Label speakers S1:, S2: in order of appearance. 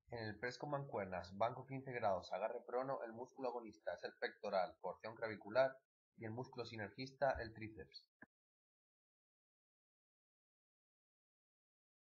S1: En el press con mancuernas, bancos integrados, agarre prono, el músculo agonista es el pectoral, porción clavicular y el músculo sinergista el tríceps.